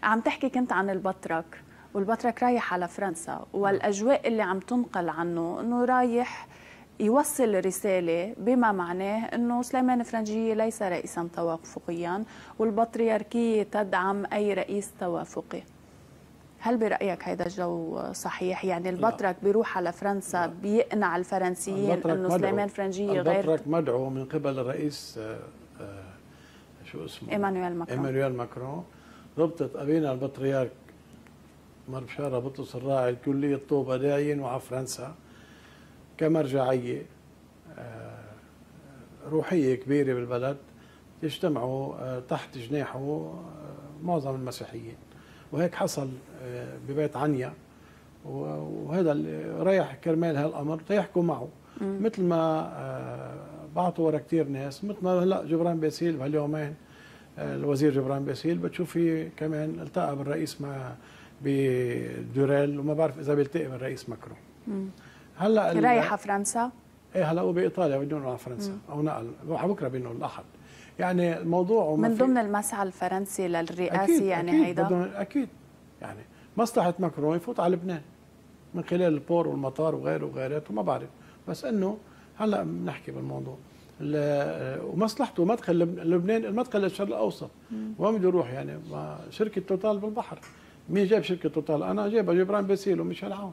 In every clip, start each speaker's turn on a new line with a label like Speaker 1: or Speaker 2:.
Speaker 1: عم تحكي كنت عن البطرك، والبطرك رايح على فرنسا، والاجواء اللي عم تنقل عنه انه رايح يوصل رسالة بما معناه أنه سليمان فرنجية ليس رئيسا توافقيا والبطريركية تدعم أي رئيس توافقي. هل برأيك هذا الجو صحيح؟ يعني البطرك بيروح على فرنسا بيقنع الفرنسيين أنه سليمان فرنجية غير.
Speaker 2: البطرك مدعو من قبل الرئيس شو اسمه؟ إيمانويل ماكرون. ربطت أبينا البطريرك مرشارة بطرس الراعي كلية طوبة داعين وعلى فرنسا كمرجعية روحية كبيرة بالبلد، يجتمعوا تحت جناحه معظم المسيحيين، وهيك حصل ببيت عنيا، وهذا اللي رايح كرمال هالأمر تيحكوا معه مثل ما بعثوا ورا كثير ناس، مثل ما هلا جبران باسيل بهاليومين الوزير جبران باسيل بتشوفي كمان التقى بالرئيس مع بدوريل، وما بعرف إذا بيلتقي بالرئيس ماكرون. هلا
Speaker 1: رايح على فرنسا؟
Speaker 2: ايه هلا هو بايطاليا بده يروح على فرنسا او نقل بكره بينه الاحد. يعني الموضوع
Speaker 1: من ضمن المسعى الفرنسي للرئاسي
Speaker 2: أكيد
Speaker 1: يعني
Speaker 2: أكيد
Speaker 1: هيدا
Speaker 2: اكيد يعني مصلحه ماكرون يفوت على لبنان من خلال البور والمطار وغيره وغيراته، ما بعرف، بس انه هلا بنحكي بالموضوع ومصلحته مدخل لبنان، المدخل للشرق الاوسط. وين بده يروح يعني؟ شركه توتال بالبحر. مين جاب شركه توتال؟ انا جايبها جبران باسيل وميشيل عون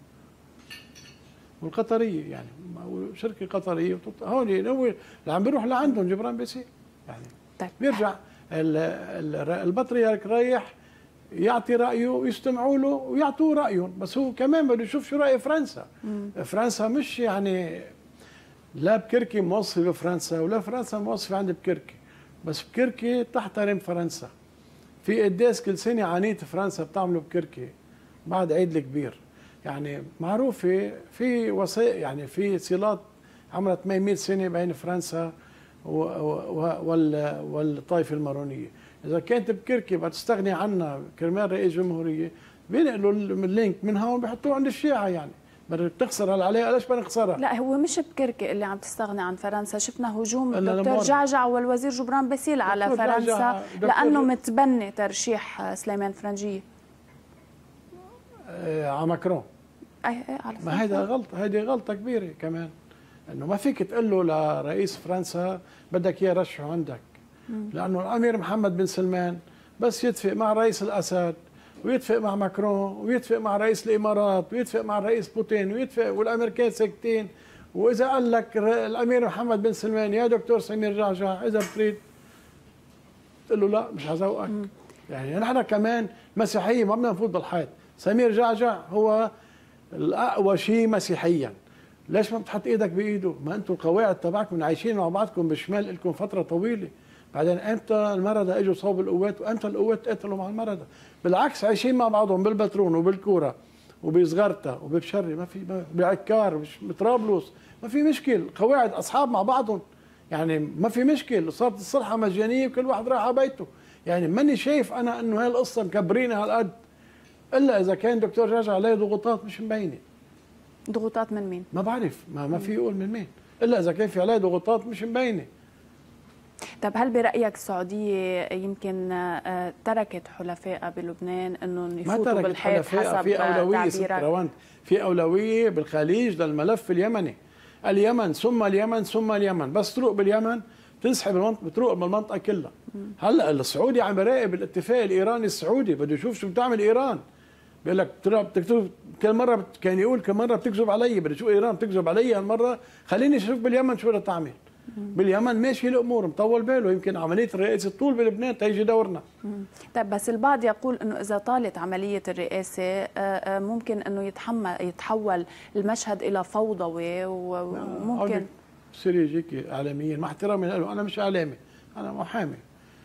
Speaker 2: والقطريه، يعني شركه قطريه هون هو اللي عم بيروح لعندهم جبران باسيل يعني.
Speaker 1: طيب.
Speaker 2: بيرجع البطريرك رايح يعطي رايه ويستمعوا له ويعطوه رايهم، بس هو كمان بده يشوف شو راي فرنسا. فرنسا مش يعني لا بكركي موظفه بفرنسا ولا فرنسا موظفه عند بكركي، بس بكركي تحترم فرنسا. في قداس كل سنه عنيت فرنسا بتعمله بكركي بعد عيد الكبير، يعني معروفه في وثائق، يعني في صلات عمرها 800 سنه بين فرنسا والطائفه المارونيه. اذا كانت بكركي بتستغني عنها كرمال رئيس جمهوريه، بينقلوا اللينك من هون بحطوه عند الشيعه. يعني بدك تخسر هالعلاقه، ليش بدنا نخسرها؟
Speaker 1: لا هو مش بكركي اللي عم تستغني عن فرنسا، شفنا هجوم الدكتور جعجع والوزير جبران باسيل على فرنسا لانه متبني ترشيح سليمان فرنجية
Speaker 2: على ماكرون.
Speaker 1: على
Speaker 2: ما هيدا غلطه، هيدي غلطه كبيره كمان، انه ما فيك تقول له لرئيس فرنسا بدك اياه رشحه عندك، لانه الامير محمد بن سلمان بس يتفق مع رئيس الاسد ويتفق مع ماكرون ويتفق مع رئيس الامارات ويتفق مع الرئيس بوتين ويتفق، والامريكان ساكتين. واذا قال لك الامير محمد بن سلمان يا دكتور سمير جعجع اذا بتريد تقول له لا مش عذوقك. يعني نحن كمان مسيحيه ما بدنا نفوت بالحيط. سمير جعجع هو الاقوى شيء مسيحيا، ليش ما بتحط ايدك بايده؟ ما انتم القواعد تبعكم عايشين مع بعضكم بالشمال لكم فتره طويله، بعدين امتى المرضى اجوا صوب القوات وامتى القوات قتلوا مع المرضى؟ بالعكس عايشين مع بعضهم بالبترون وبالكوره وبصغرتا وببشري، ما في بعكار بطرابلس، ما في مشكل، قواعد اصحاب مع بعضهم، يعني ما في مشكل، صارت الصحه مجانيه وكل واحد راح على بيته. يعني ماني شايف انا انه هاي القصه مكبرينها هالقد، الا اذا كان دكتور جعجع عليه ضغوطات مش مبينه.
Speaker 1: ضغوطات من مين؟
Speaker 2: ما بعرف، ما في يقول من مين، الا اذا كان في عليه ضغوطات مش مبينه.
Speaker 1: طب هل برأيك السعودية يمكن تركت حلفائها بلبنان انهم يفوتوا بالحيط حسب
Speaker 2: في أولوية
Speaker 1: تعبيرك؟
Speaker 2: في أولوية بالخليج للملف اليمني، اليمن ثم اليمن ثم اليمن، بس تروق باليمن تنسحب بتروق بالمنطقة كلها. هلا السعودي عم يراقب الاتفاق الإيراني السعودي، بده يشوف شو بتعمل إيران. بيقول لك بتكذب كل مرة، كان يقول كل مرة بتكذب علي، بدي شو إيران بتكذب علي هالمرة، خليني أشوف باليمن شو بدها تعمل. باليمن ماشي الامور مطول باله، يمكن عمليه الرئاسه تطول بلبنان تيجي دورنا.
Speaker 1: طيب بس البعض يقول انه اذا طالت عمليه الرئاسه ممكن انه يتحول المشهد الى فوضوي، وممكن
Speaker 2: بصير يجيك اعلاميين مع احترامي له، انا مش اعلامي، انا محامي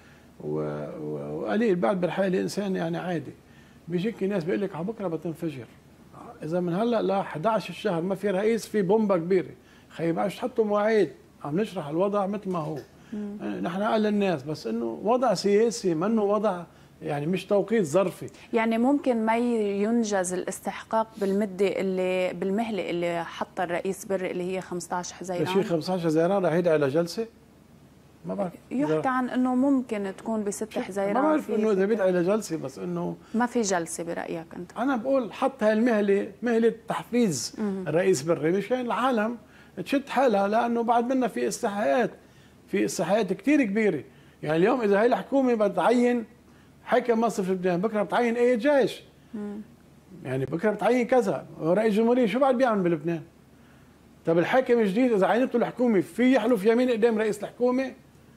Speaker 2: وقليل بعد بالحياه انسان يعني عادي. بيجيك ناس بيقول لك على بكره بتنفجر، اذا من هلا ل 11 الشهر ما في رئيس في بومبا كبيره، خيي بقى تحطوا مواعيد، عم نشرح الوضع مثل ما هو. نحن قال للناس بس انه وضع سياسي، منه وضع يعني مش توقيت ظرفي.
Speaker 1: يعني ممكن ما ينجز الاستحقاق بالمهله اللي حطها الرئيس بري اللي هي 15 حزيران.
Speaker 2: شيء 15 حزيران رح يدعي لجلسه؟ ما بعرف.
Speaker 1: يحكى عن انه ممكن تكون ب6 حزيران.
Speaker 2: ما بعرف انه اذا بيدعي لجلسه، بس انه
Speaker 1: ما في جلسه برايك انت؟
Speaker 2: انا بقول حط هاي المهله مهله تحفيز الرئيس بري مشان العالم تشد حالها، لانه بعد منا في استحقاقات كثير كبيره. يعني اليوم اذا هي الحكومه بتعين حاكم مصر في لبنان، بكره بتعين اي جيش، يعني بكره بتعين كذا، رئيس جمهوريه شو بعد بيعمل بلبنان؟ طب الحاكم الجديد اذا عينته الحكومه في يحلف يمين قدام رئيس الحكومه؟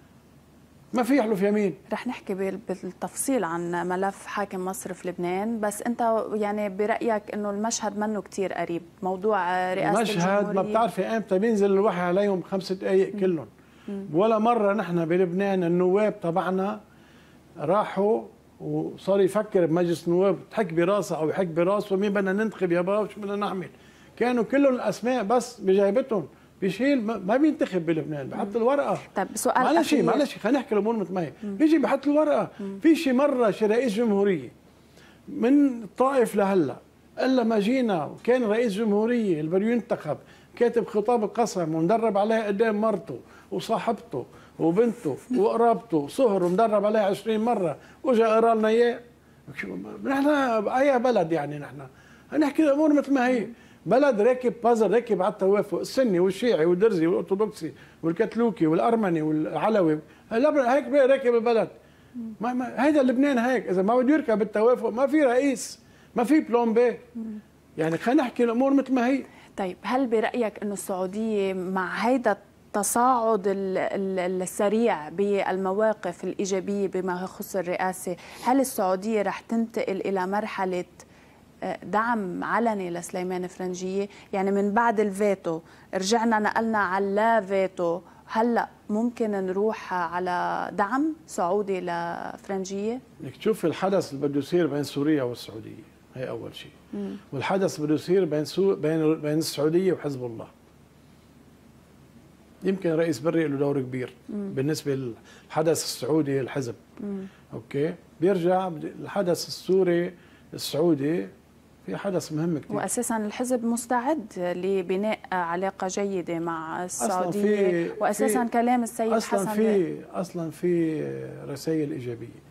Speaker 2: ما في يحلف يمين.
Speaker 1: رح نحكي بالتفصيل عن ملف حاكم مصر في لبنان، بس انت يعني برايك انه المشهد منه كثير قريب، موضوع رئاسه الجمهوريه.
Speaker 2: المشهد ما بتعرفي امتى بينزل الوحي عليهم 5 دقائق كلهم. ولا مره نحن بلبنان النواب تبعنا راحوا وصار يفكر بمجلس النواب تحك براسه او يحك براسه مين بدنا ننتخب يابا وشو بدنا نعمل. كانوا كلهم الاسماء بس بجايبتهم، بيشيل ما بينتخب بلبنان، بحط الورقه.
Speaker 1: طيب سؤال
Speaker 2: معلش خلينا نحكي الامور مثل ما هي، بيجي بحط الورقه. في شي مره شي رئيس جمهوريه من الطائف لهلا الا ما جينا وكان رئيس جمهوريه اللي بده ينتخب كاتب خطاب القسم ومدرب عليه قدام مرته وصاحبته وبنته وقرابته صهر ومدرب عليه 20 مره واجا قرا لنا اياه. نحن باي بلد يعني نحن نحكي الامور مثل ما هي. بلد راكب بازل، راكب على التوافق السني والشيعي والدرزي والارثوذكسي والكاثوليكي والارمني والعلوي، هيك راكب البلد. هيدا لبنان هيك، اذا ما بده يركب بالتوافق ما في رئيس، ما في بلون بي. يعني خلينا نحكي الامور مثل ما هي.
Speaker 1: طيب هل برايك انه السعوديه مع هيدا التصاعد السريع بالمواقف الايجابيه بما يخص الرئاسه، هل السعوديه رح تنتقل الى مرحله دعم علني لسليمان فرنجية؟ يعني من بعد الفيتو رجعنا نقلنا على لا فيتو، هلا ممكن نروح على دعم سعودي لفرنجية؟
Speaker 2: انك تشوف الحدث اللي بده يصير بين سوريا والسعودية، هي أول شيء. والحدث بده يصير بين السعودية وحزب الله. يمكن رئيس بري له دور كبير بالنسبة للحدث السعودي الحزب. اوكي، بيرجع الحدث السوري السعودي في حدث مهم كثير،
Speaker 1: واساسا الحزب مستعد لبناء علاقه جيده مع السعوديه، واساسا كلام السيد حسن
Speaker 2: اصلا في رسائل ايجابيه.